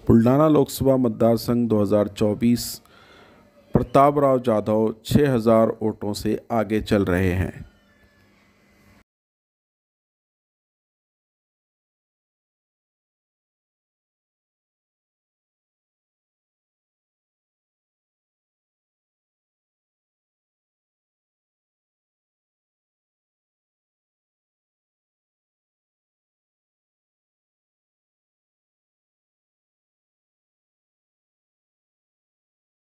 बुल्डाना लोकसभा मतदारसंघ 2024 प्रताप राव जाधव 6000 वोटों से आगे चल रहे हैं।